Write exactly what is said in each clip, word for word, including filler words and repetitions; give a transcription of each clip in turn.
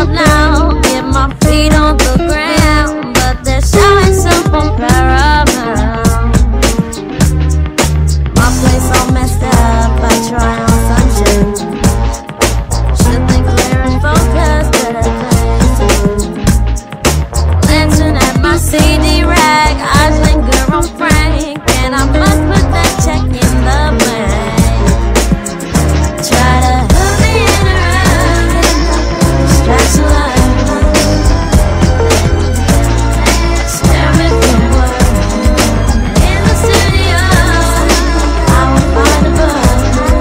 out now, get my feet on the ground, but they're showing simple paramount. My place all messed up, I try on sunshine. Should think clear and focused, but I think glancing at my C D rack, eyes linger on Frank, and I must put that check in the bank. Try to hook me in around, distraction line. Experiment from work, in the studio, I will find a bug.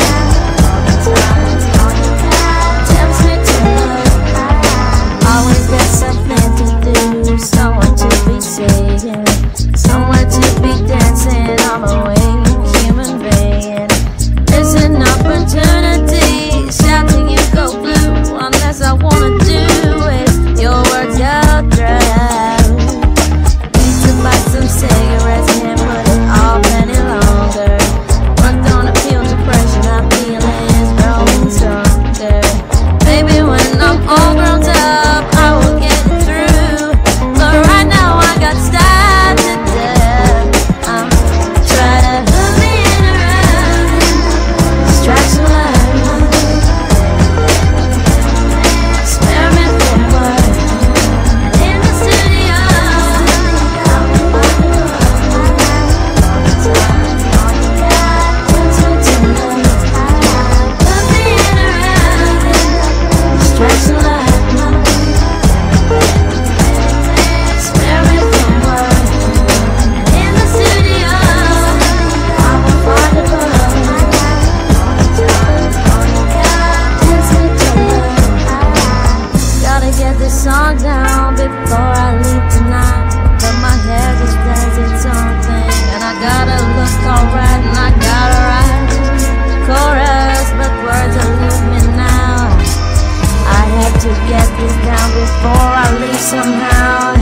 Tempts me to look, always got something to do, someone to be saying, somewhere to be dancing. I'm a wake human being, it's an opportunity. Shout till you go blue, unless I wanna do it your words out dry. Need to buy some cigarettes, can't put it off any longer. Worked on appeal depression, I'm feeling growing stronger. Baby, when I'm all grown up, I will get it through, but right now I got starved to death. I'm trying to hook me in around, distraction line. Experiment from work, in the studio, I will find a tempts me to look, hook me in around, distraction line. Experiment from work, in the studio, I will find a bug. Tempts me to look, gotta get this song down before I leave tonight. But my hair just does its own thing, and I gotta look alright, and I gotta write chorus, but words elude me now. I have to get this down before I leave somehow.